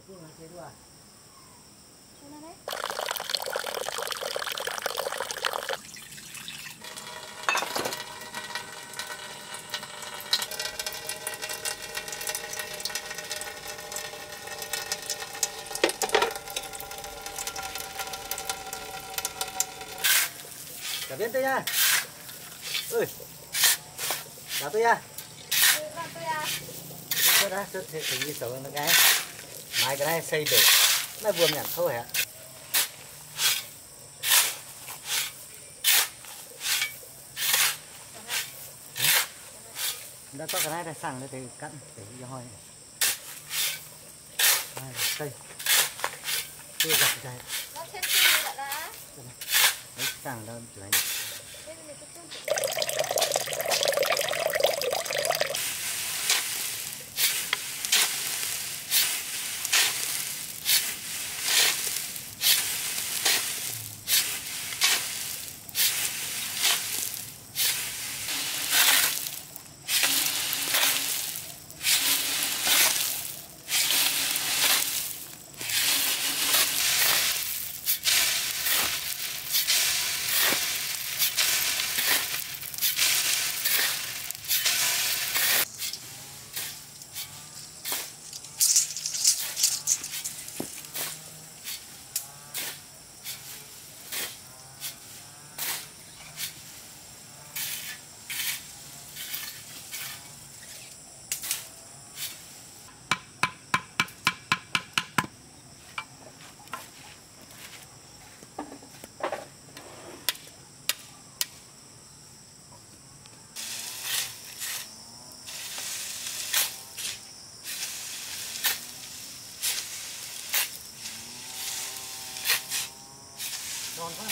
Cả viên tôi nha. Ơi. Đào tôi nha. Đào tôi à. Tôi đã xuất hiện như sầu nó cái. Mai cái này xây để nó buồn nhỉ thôi hả? Đã có cái này là sẵn để cắt để cho hoi. Đây, cây. Chưa gặp cái. Nó trên kia lại là. Đấy sẵn đâu lấy. Ngon quá.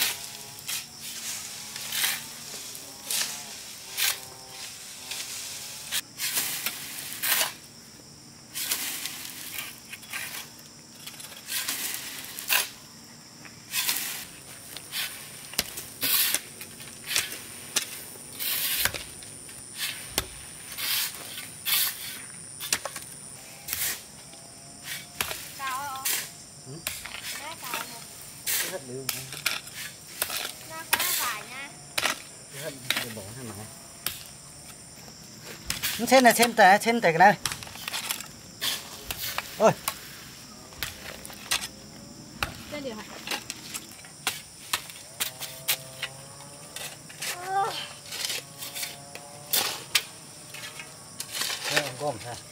Cào không? Ừ? Nó cào không? Rất đường. Nó có vải nha. Rất đường bỏ hay mà. Trên này trên cái này. Ôi. Trên điều hả? Đây ông gom ra.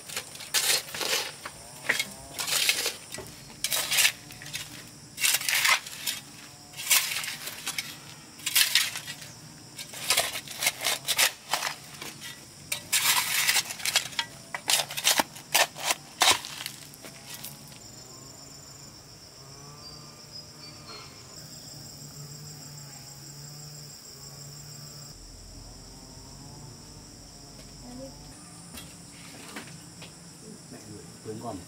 Cuốn gom.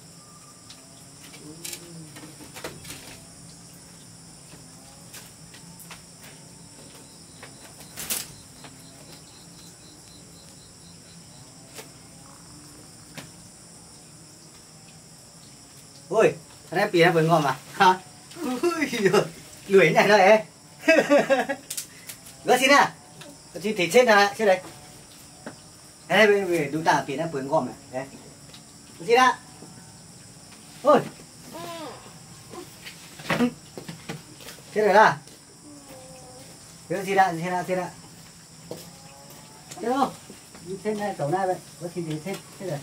Ôi, thằng em pía với ngon mà. Hả? Lưỡi này đây ấy. Gỡ xin à? Chị thấy trên này, trên đây. Đây về đúng tả pía nó với ngon này. Đây. Gỡ xin à? Ôi. Thế rồi là. Gỡ xin à, xin à, xin à. Thế đâu? Trên này, chỗ này vậy. Gỡ xin thì trên, thế rồi.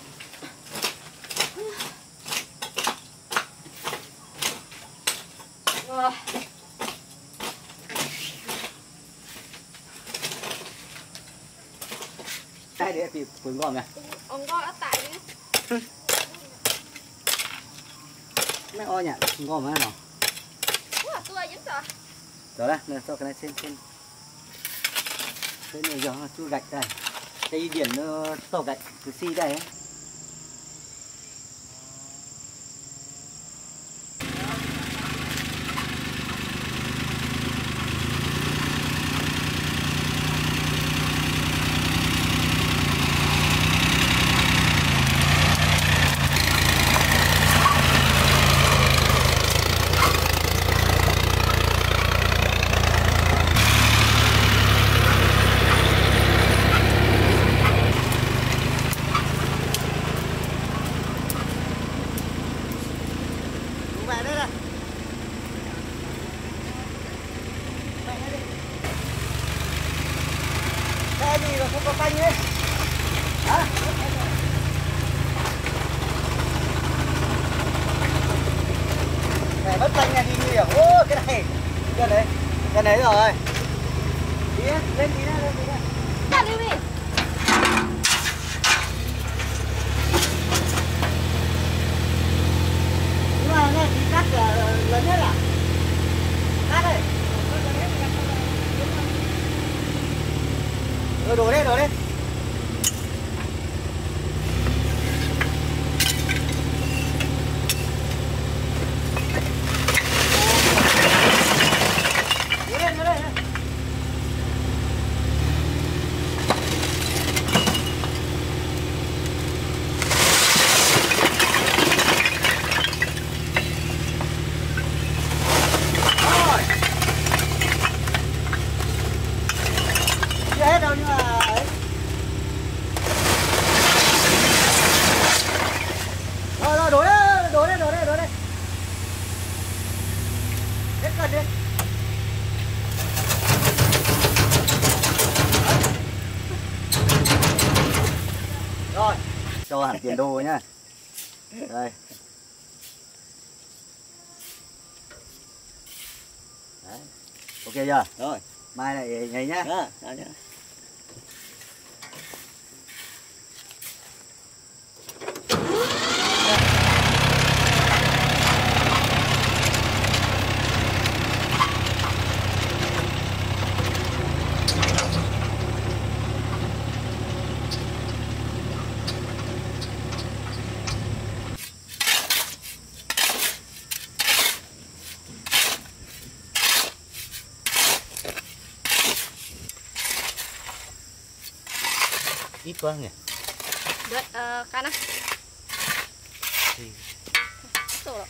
Tay để thì cuốn gom này. Ông gọi ở tại đi. Mấy o nhỉ, gom nó nào. Ủa, tôi giống rồi. Đó là cho cái này trên. Thế này giờ chú gạch đây. Cái điển nó to gạch từ xi đây ấy. Chân đấy rồi. Tí nữa, lên tí nữa, lên tí nữa. Ra đi đi. Nhưng mà nghe tí cắt là lớn nhất à? Cắt đây. Đổ đi, đổ đi. Hết đâu nhưng mà ấy. Rồi đổ đấy, đổ đấy, đổ đấy, đổ đấy. Hết cần đi. Rồi, cho hẳn tiền đô nhá. Đây. Đấy. Ok chưa? Rồi, mai lại nhảy nhá. Đó, nhá. Ít quá nhỉ? Đấy, cán á. Thì... Rồi.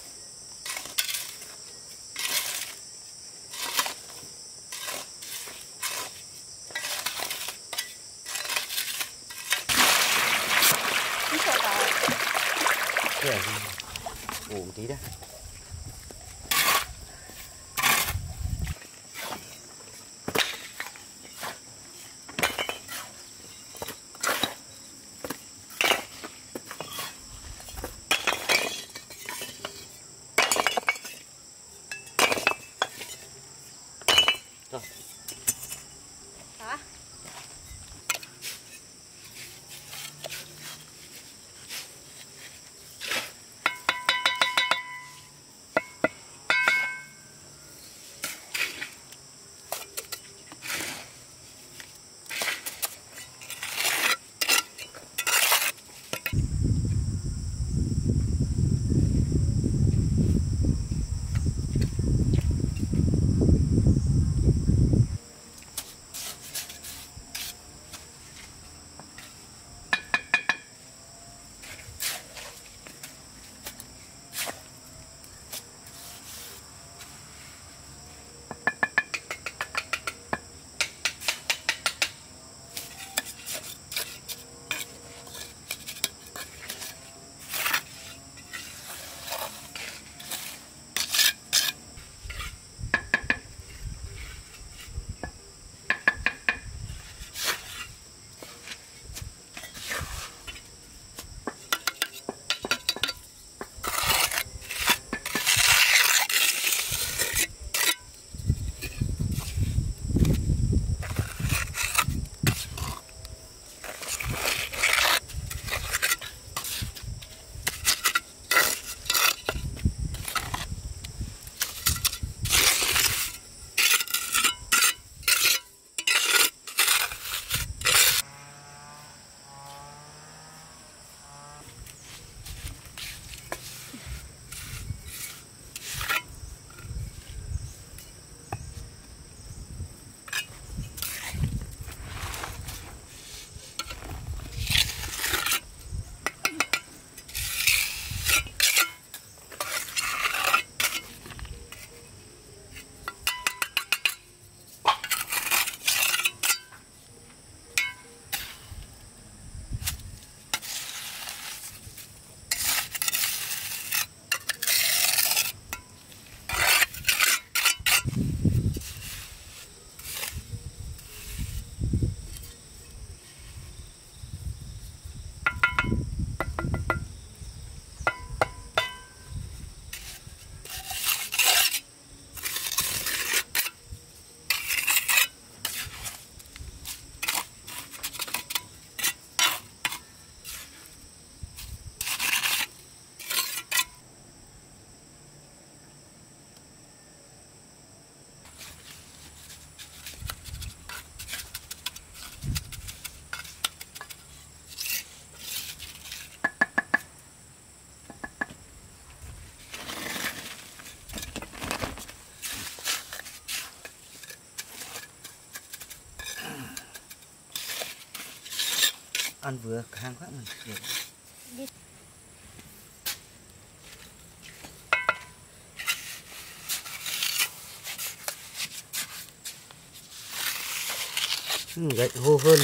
Cái này ủ một tí đã. Rồi. Đó. ăn vừa hàng quá mình được. Gạch hô hơn.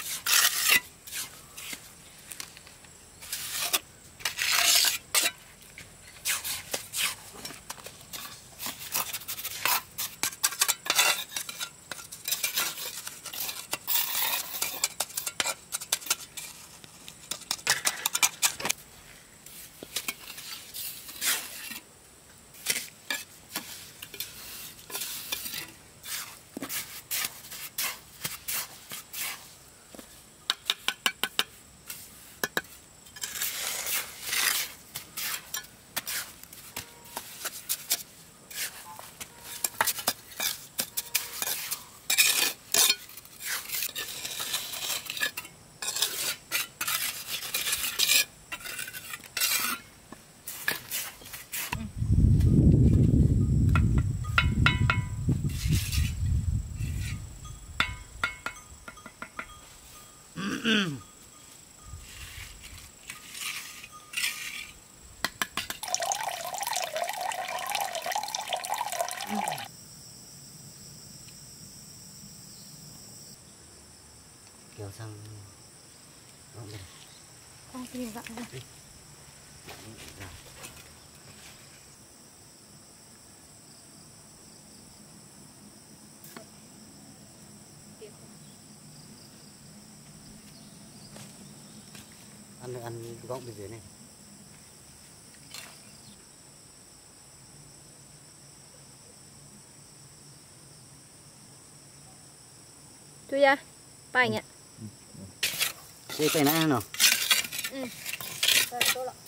Kéo sang Không thì dặn rồi. ăn gọng bên dưới này. Chú ra, bài nhỉ? Đây cái này nào. Ừ. Rồi, tốt lắm.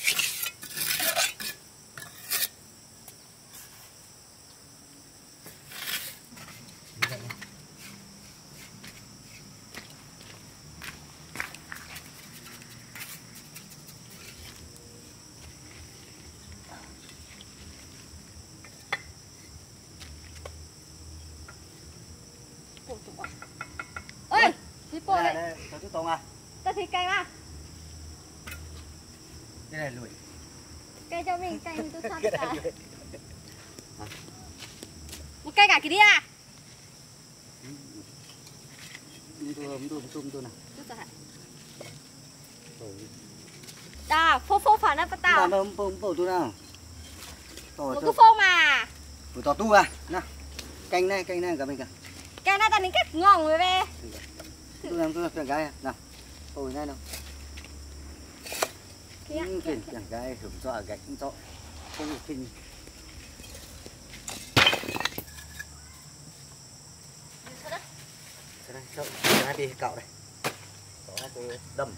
Ôi, đi bộ này. Đây, cho chú Tông à. Ta thấy cây mà. Cái này lùi. Cây cho mình, cây mình tôi sắp Cái cả. này lùi. Một cây cả kia đi à? Tôi nào. Chút rồi hả? Đà, phô phản á bắt tao. Làm bông tôi nào. Một cái phô mà. Tôi tỏ tu à. Nào. Canh này cả mình cả. Cây này ta đến cách ngon rồi về. Tôi làm chuyện gái nào. Tôi này nào. Chuyện gái hưởng rõ gạch rõ. Không được kinh. Sao đây, đi cạo đây. Có cái đầm.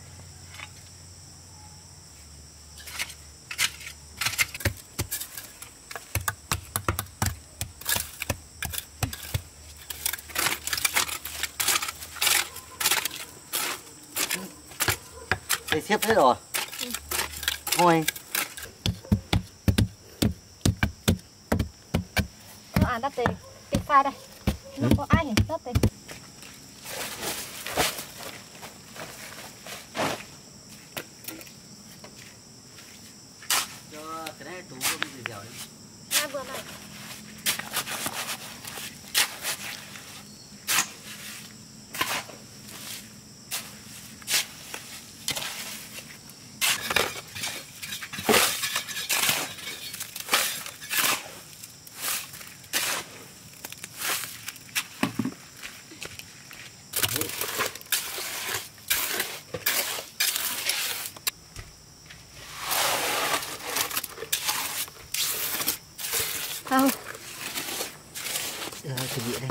Đây xếp hết rồi. Thôi. Nó ăn đắt tiền, tịch pha đây. Nó có ai nhỉ? Đắt tiền. Cho cái này tủ vô bị dẻo đi. À vừa này. Không. Chuẩn bị đây.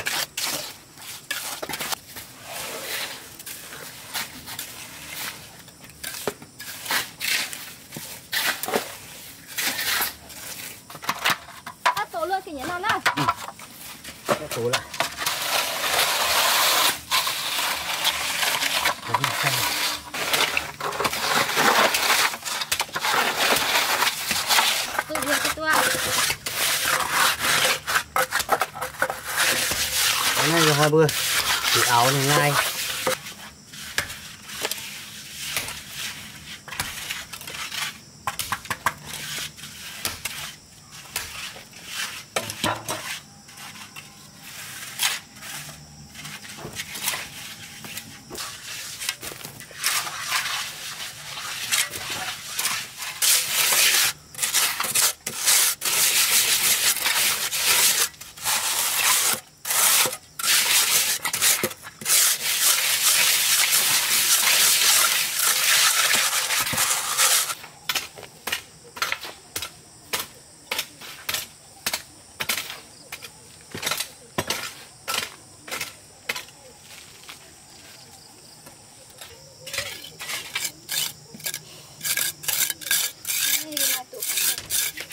Tổ luôn thì nhớ non nào. Tổ lại. Tự việc cho tôi ạ. Cái này là 2 bữa. Thì áo này ngay.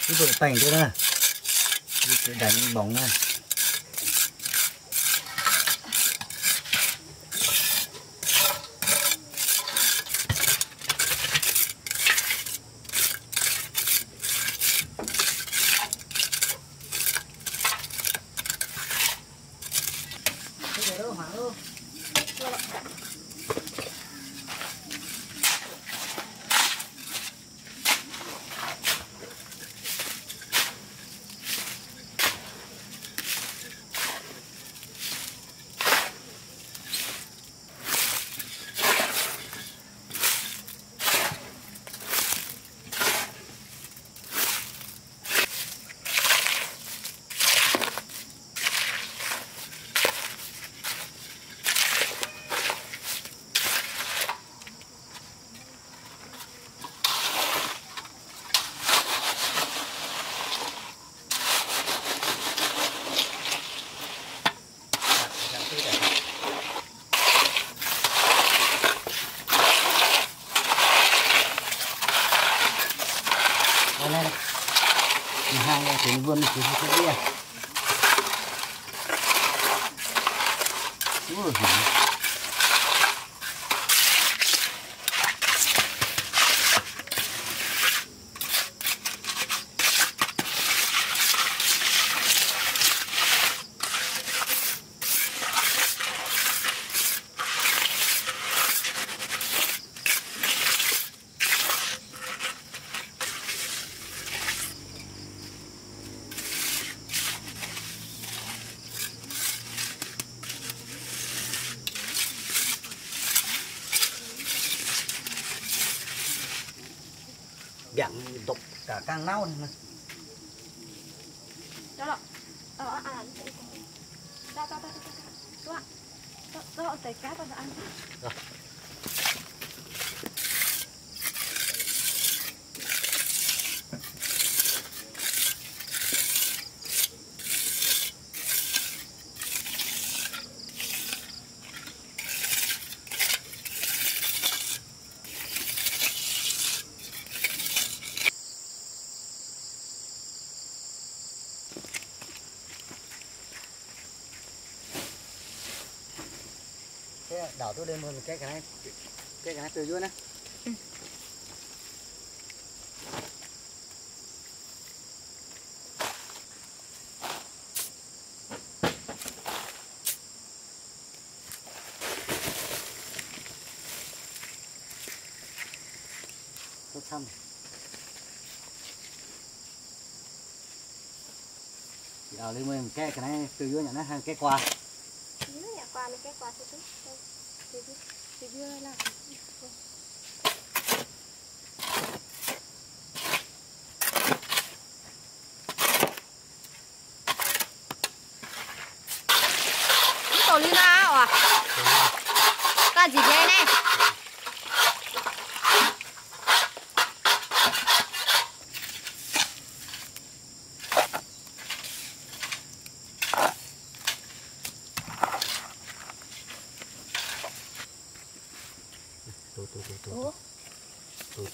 cái độ tành thế này, cái đánh bóng này. Hai cái vườn thì không biết. Ui. Biển đục cả càng nao này mà. Đó. Ăn. Đó. Đó, tới cá vào ăn. Rồi. Đảo tôi lên một cái này từ dưới này. Tốt xong. Đảo lên một cái này từ dưới nhận nó cái quà. Qua mấy cái quạt thôi thì đưa là tổ liên nào à? Là gì vậy này? Tôi.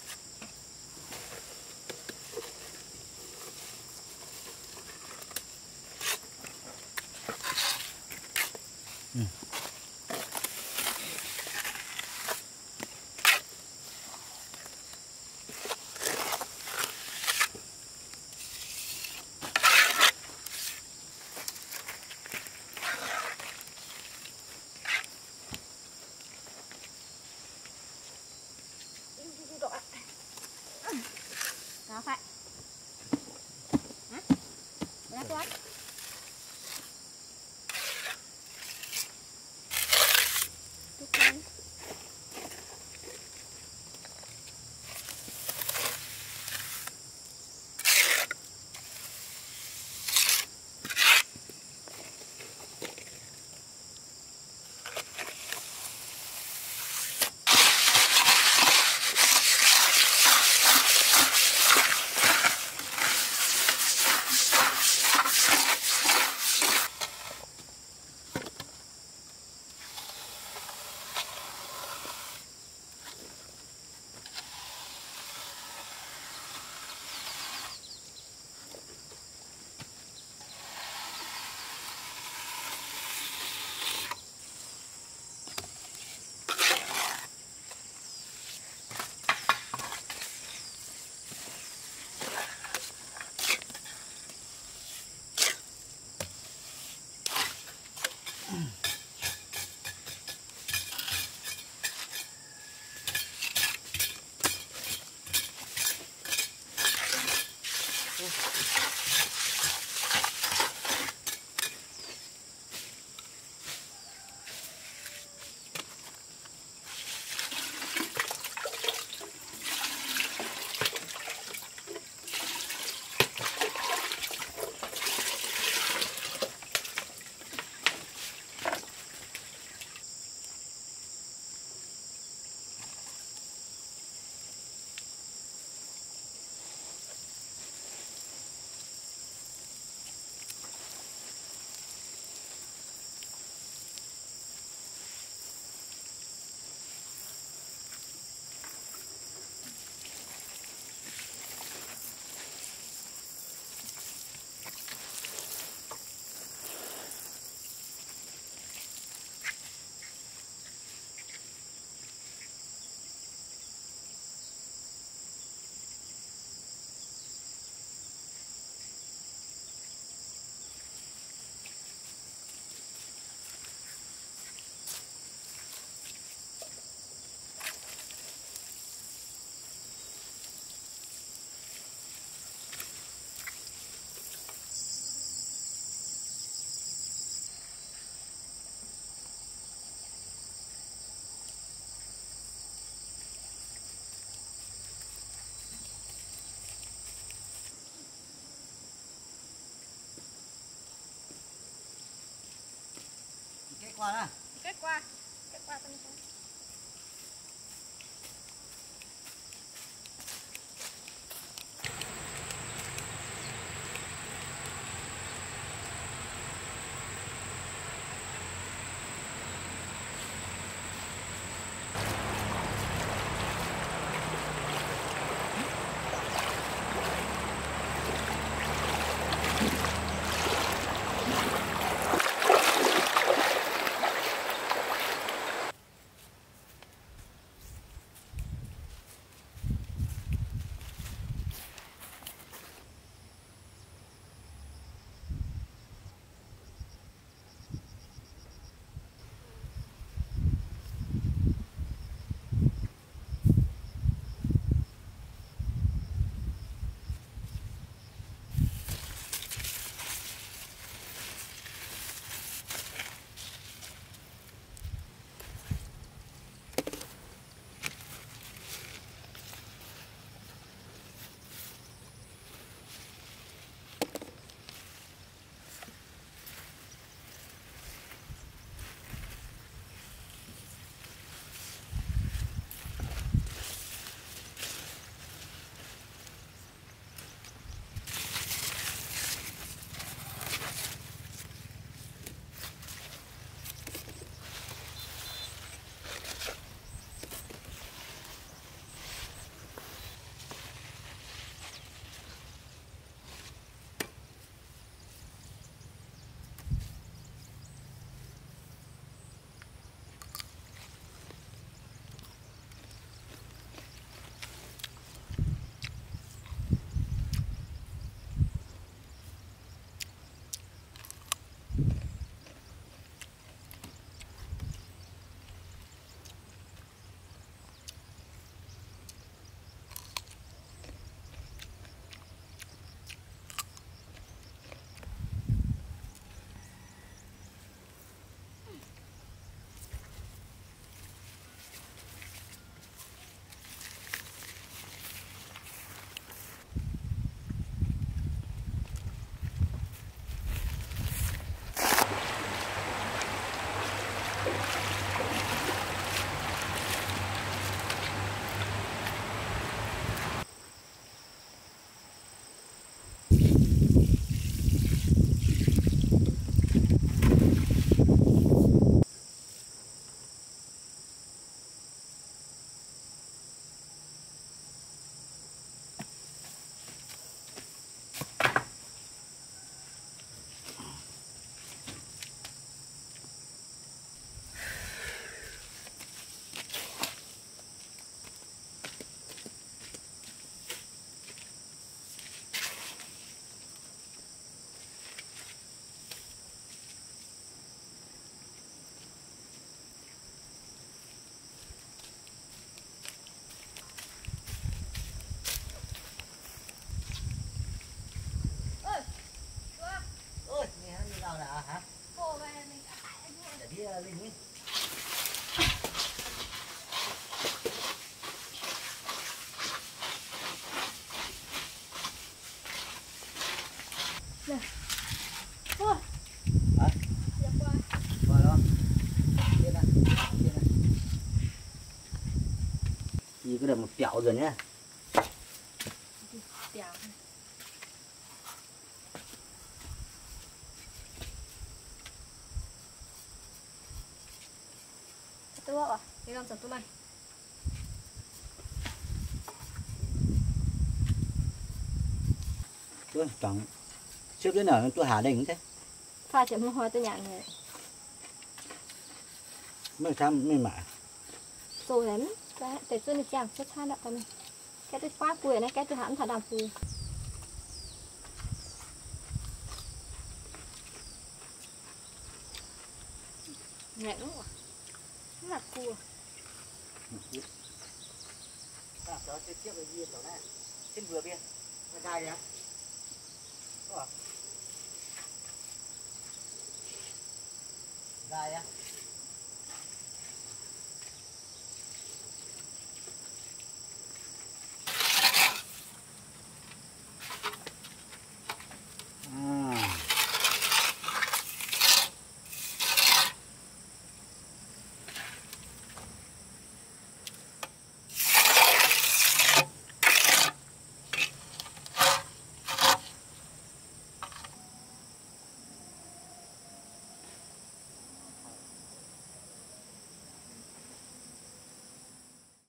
Đó phải. Hả? Ra tôi. Qua đó. Kết qua con. Linh ấy. Này. Ôi. Hả? Dạ qua. Qua đó. Trên này. Trên này. Gì cái đợt một kẹo rồi nhá. Kẹo. Satu à? Pegang satu mai. Tôi chẳng xếp đến nào tôi hạ đỉnh thế. Pha chấm hoa hoa tôi nhàn rồi. Mới sao mới mạ. Rồi lắm. Đấy, để tôi được chàng xuấthan đã tao mình. Cái tôi phá quỷ này, cái tôi hãm thả đàm phù. Nhẹ lắm à? Rất là cua. Đó tiếp tiếp với viên đó này. Trên vừa bên. Nó gai đấy á. Gai á.